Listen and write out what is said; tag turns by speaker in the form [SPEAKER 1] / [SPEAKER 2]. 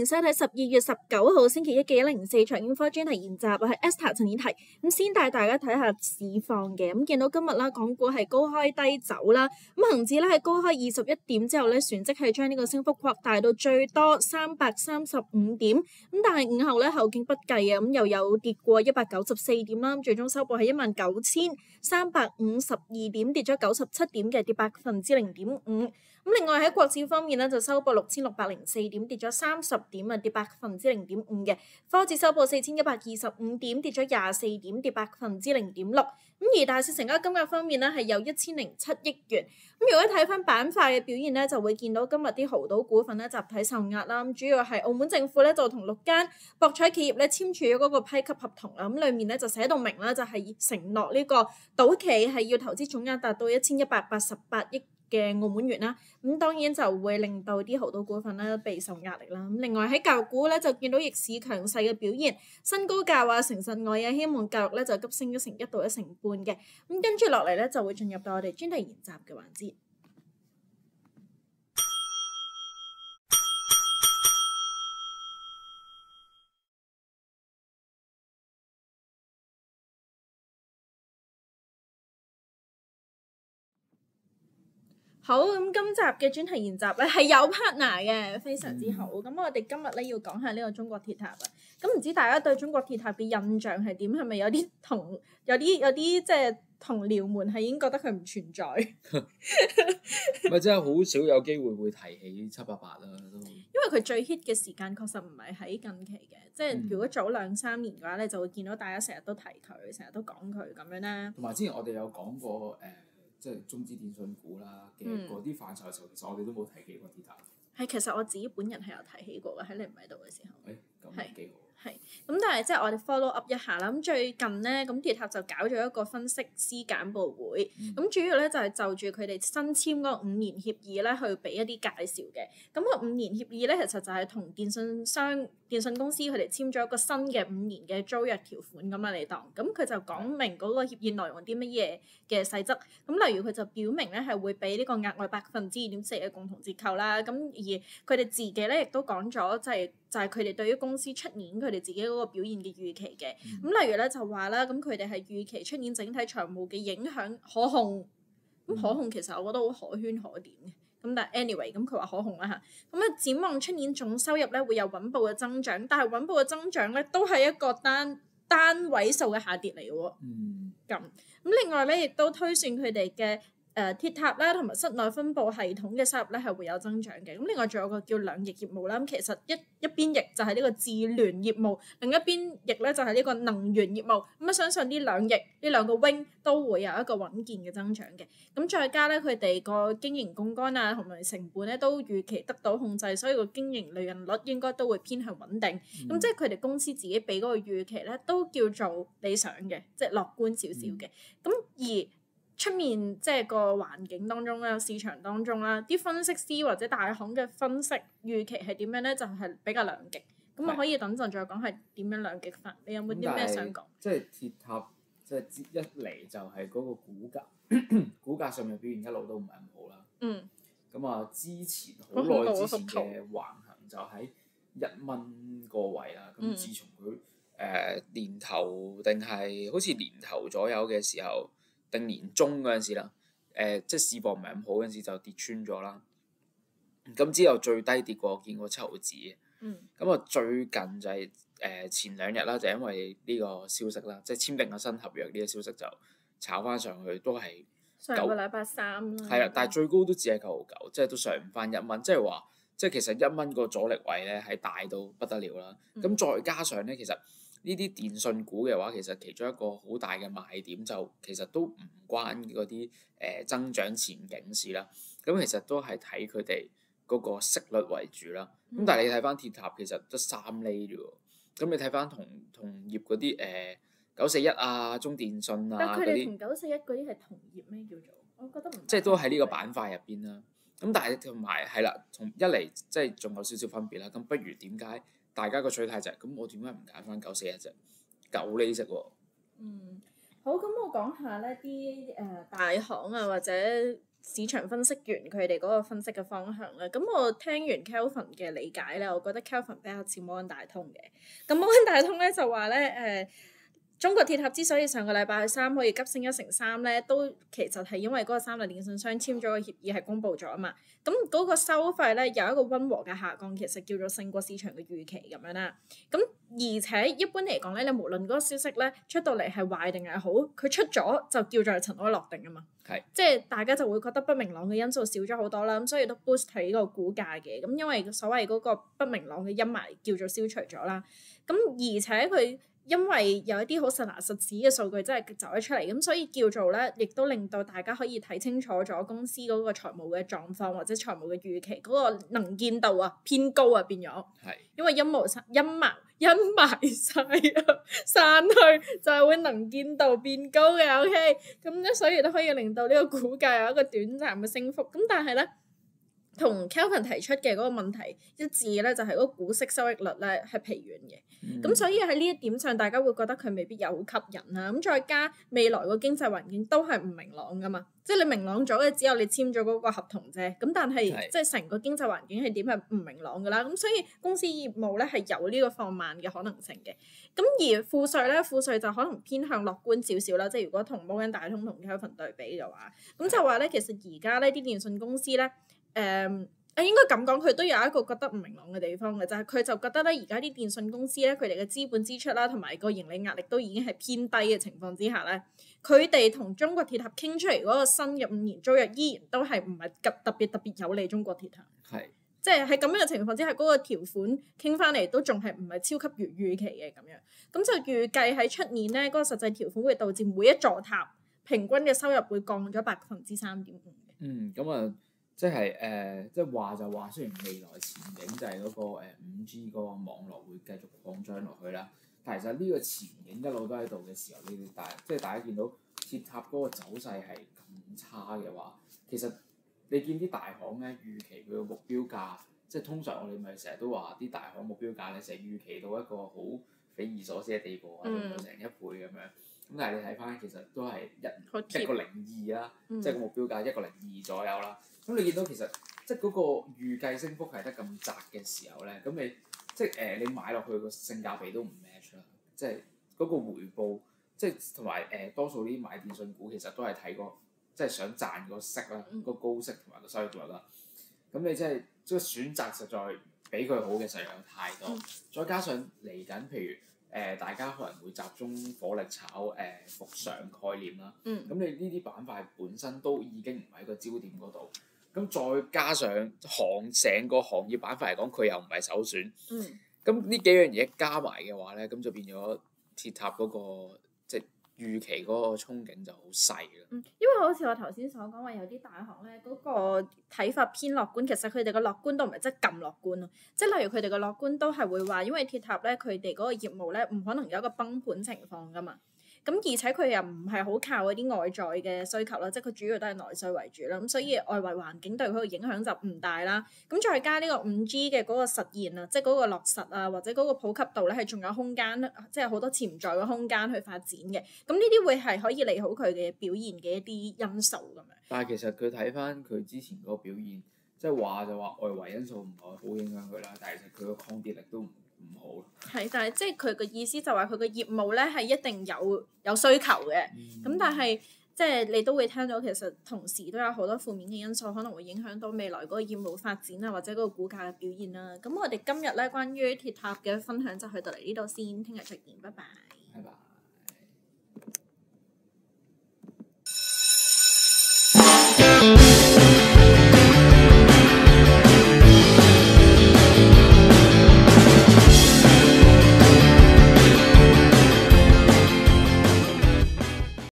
[SPEAKER 1] 迎收睇12月19號星期一嘅104財經科專題研習，我係 Esther 陳綺緹。先帶大家睇下市況嘅。見到今日啦，港股係高開低走啦。恒指咧係高開21點之後咧，旋即係將呢個升幅擴大到最多335點。但係午後咧後勁不繼啊，又有跌過194點啦。最終收報係19,352點，跌咗97點嘅，跌0.5%。另外喺國指方面咧，就收報6,604點，跌咗30點啊，跌0.5%嘅。科指收報4,125點，跌咗24點，跌0.6%。而大市成交金額方面咧，係有1,007億元。如果睇翻板塊嘅表現咧，就會見到今日啲濠賭股份咧集體受壓啦。主要係澳門政府咧就同6間博彩企業咧簽署咗嗰個批給合同啦。裡面咧就寫到明啦，就係承諾呢個賭企係要投資總額達到1,188億嘅澳門元啦，當然就會令到啲濠賭股份咧備受壓力啦。另外喺教育股咧就見到逆市強勢嘅表現，新高教啊、誠實愛啊、希望教育咧就急升咗成1到1成半嘅。跟住落嚟咧就會進入到我哋專題研習嘅環節。好，今集嘅專題研習咧係有 partner 嘅，非常之好。我哋今日咧要講下呢個中國鐵塔啊。唔知大家對中國鐵塔嘅印象係點？係咪有啲即係同僚們係已經覺得佢唔存在？
[SPEAKER 2] 咪真係好少有機會會提起788啦，都因
[SPEAKER 1] 為佢最 hit 嘅時間確實唔係喺近期嘅，即係如果早2-3年嘅話咧，就會見到大家成日都提佢，成日都講佢咁樣啦。
[SPEAKER 2] 同埋之前我哋有講過即係中資電信股啦嘅嗰啲範疇嘅時候，其實我哋都冇提起過鐵塔。
[SPEAKER 1] 係，其實我自己本人係有提起過嘅，喺你唔喺度嘅時候。
[SPEAKER 2] 咁幾好。
[SPEAKER 1] 係，但係即係我哋 follow up 一下啦。最近咧，鐵塔就搞咗一個分析師簡報會。主要咧就係就住佢哋新簽嗰個5年協議咧，去俾一啲介紹嘅。個5年協議咧，其實就係同電信公司佢哋簽咗一個新嘅5年嘅租約條款咁嚟當。佢就講明嗰個協議內容啲乜嘢嘅細則。例如佢就表明咧係會俾呢個額外2.4%嘅共同折扣啦。而佢哋自己咧亦都講咗，就係佢哋對於公司出年佢哋自己嗰個表現嘅預期嘅。例如咧就話啦，佢哋係預期出年整體財務嘅影響可控。可控其實我覺得好可圈可點嘅。但係 anyway，佢話可控啦嚇。展望出年總收入咧會有穩步嘅增長，但係穩步嘅增長咧都係一個單位數嘅下跌嚟嘅喎。咁另外咧亦都推算佢哋嘅鐵塔啦，同埋室內分佈系統嘅收入咧係會有增長嘅。另外仲有個叫兩翼業務啦。其實一邊翼就係呢個智聯業務，另一邊翼咧就係呢個能源業務。相信呢兩翼呢兩個 wing 都會有一個穩健嘅增長嘅。再加咧佢哋個經營槓桿啊同埋成本咧都預期得到控制，所以個經營利潤率應該都會偏向穩定。即係佢哋公司自己俾嗰個預期咧都叫做理想嘅，即係樂觀少少嘅。而出面即係個環境當中啦，市場當中啦，啲分析師或者大行嘅分析預期係點樣咧？就係比較兩極。我可以等陣再講係點樣兩極法。你有冇啲咩想講？
[SPEAKER 2] 即係鐵塔，即係一嚟就係嗰個股價上面表現一路都唔係咁好啦。之前好耐之前嘅橫行就喺1蚊個位啦。自從佢年頭定係好似年頭左右嘅時候，定年中嗰陣時啦，即係市況唔係咁好嗰陣時就跌穿咗啦。之後最低跌過見過7毫子嘅。最近就係前2日啦，就因為呢個消息啦，即係簽訂個新合約呢個消息就炒翻上去，都係
[SPEAKER 1] 上個禮拜3啦。
[SPEAKER 2] 係啦，但係最高都只係9毫9，即係都上唔翻1蚊，即係話即係其實1蚊個阻力位咧係大到不得了啦。再加上咧，其實呢啲電信股嘅話，其實其中一個好大嘅賣點就其實都唔關嗰啲增長前景事啦。其實都係睇佢哋嗰個息率為主啦。但係你睇翻鐵塔其實得3厘啫喎。你睇翻同業嗰啲941啊、中電信啊嗰啲，
[SPEAKER 1] 但佢哋同941嗰啲係同業咩叫做？我覺得唔
[SPEAKER 2] 即係都喺呢個板塊入邊啦。但係同埋係啦，從一嚟即係仲有少少分別啦。不如點解大家個取態就係我點解唔揀翻941啫？9厘息喎。
[SPEAKER 1] 好，我講下呢啲大行啊或者市場分析員佢哋嗰個分析嘅方向啦。咁我聽完 Kelvin 嘅理解咧，我覺得 Kelvin 比較似摩根大通嘅。咁摩根大通咧就話咧中國鐵塔之所以上個禮拜三可以急升1成3咧，都其實係因為嗰個三大電信商簽咗個協議係公佈咗啊嘛。咁嗰個收費咧有一個溫和嘅下降，其實叫做勝過市場嘅預期咁樣啦。咁而且一般嚟講咧，你無論嗰個消息咧出到嚟係壞定係好，佢出咗就叫做塵埃落定啊嘛。
[SPEAKER 2] 係。
[SPEAKER 1] 即係大家就會覺得不明朗嘅因素少咗好多啦，咁所以都 boost 起個股價嘅。咁因為所謂嗰個不明朗嘅陰霾叫做消除咗啦。咁而且佢因為有一啲好實牙實齒嘅數據真係走咗出嚟，咁所以叫做咧，亦都令到大家可以睇清楚咗公司嗰個財務嘅狀況或者財務嘅預期嗰個能見度啊偏高啊變咗。
[SPEAKER 2] 係。
[SPEAKER 1] 因為陰霾晒散去就係會能見度變高嘅 ，OK， 咁咧所以都可以令到呢個股價有一個短暫嘅升幅。咁但係咧，同 Kelvin 提出嘅嗰個問題一致嘅咧，就係嗰個股息收益率咧係疲軟嘅。咁所以喺呢一點上，大家會覺得佢未必有好吸引啦。咁再加未來個經濟環境都係唔明朗噶嘛，即係你明朗咗嘅只有你簽咗嗰個合同啫。咁但係即係成個經濟環境係點係唔明朗噶啦。咁所以公司業務咧係有呢個放慢嘅可能性嘅。咁而富瑞就可能偏向樂觀少少啦。即係如果同摩根大通同 Kelvin 對比嘅話，咁就話咧其實而家呢啲電信公司咧應該咁講，佢都有一個覺得唔明朗嘅地方嘅，就係佢就覺得咧，而家啲電信公司咧，佢哋嘅資本支出啦，同埋個盈利壓力都已經係偏低嘅情況之下咧，佢哋同中國鐵塔傾出嚟嗰個新嘅5年租約依然都係唔係特別有利中國鐵塔。
[SPEAKER 2] 係。
[SPEAKER 1] 即係喺咁樣嘅情況之下，嗰個條款傾翻嚟都仲係唔係超級預期嘅咁樣，咁就預計喺出年咧，嗰個實際條款會導致每一座塔平均嘅收入會降咗3.5%嘅。
[SPEAKER 2] 咁啊。即係即係話就話，雖然未來前景就係嗰個5G 嗰個網絡會繼續擴張落去啦，但係其實呢個前景一路都喺度嘅時候，即係大家見到鐵塔嗰個走勢係咁差嘅話，其實你見啲大行咧預期佢嘅目標價，即係通常我哋咪成日都話啲大行目標價咧成日預期到一個好匪夷所思嘅地步啊，做到成1倍咁樣。咁但係你睇翻其實都係1.02啦，即係個目標價1.02左右啦。咁你見到其實即係嗰個預計升幅係得咁窄嘅時候咧，咁你即係你買落去個性價比都唔 match 啦，即係嗰個回報，即係同埋多數啲買電信股其實都係睇個即係想賺個息啦，個高息同埋個收益率啦。咁你即係選擇實在比佢好嘅實在有太多，再加上嚟緊譬如大家可能會集中火力炒復常概念啦。咁你呢啲板塊本身都已經唔喺個焦點嗰度。咁再加上成個行業板塊嚟講，佢又唔係首選。咁呢幾樣嘢加埋嘅話咧，咁就變咗鐵塔嗰個即係預期嗰個憧憬就好細啦。
[SPEAKER 1] 因為好似我頭先所講話，有啲大行咧嗰個睇法偏樂觀，其實佢哋嘅樂觀都唔係真係咁樂觀咯。即係例如佢哋嘅樂觀都係會話，因為鐵塔咧佢哋嗰個業務咧唔可能有一個崩盤情況噶嘛。咁而且佢又唔係好靠嗰啲外在嘅需求啦，即係佢主要都係內需為主啦，咁所以外圍環境對佢嘅影響就唔大啦。咁再加呢個5G 嘅嗰個實現啊，即係嗰個落實啊，或者嗰個普及度咧係仲有空間，即係好多潛在嘅空間去發展嘅。咁呢啲會係可以利好佢嘅表現嘅一啲因素咁樣。
[SPEAKER 2] 但係其實佢睇翻佢之前嗰個表現，即係話就話外圍因素唔係好影響佢啦，但係其實佢個抗跌力都唔好。
[SPEAKER 1] 係，但係即係佢嘅意思就話佢嘅業務咧係一定有需求嘅，咁但係即係你都會聽到其實同時都有好多負面嘅因素可能會影響到未來嗰個業務發展啊，或者嗰個股價嘅表現啦。咁我哋今日咧關於鐵塔嘅分享就去到嚟呢度先，聽日再見，拜拜。
[SPEAKER 2] 拜拜。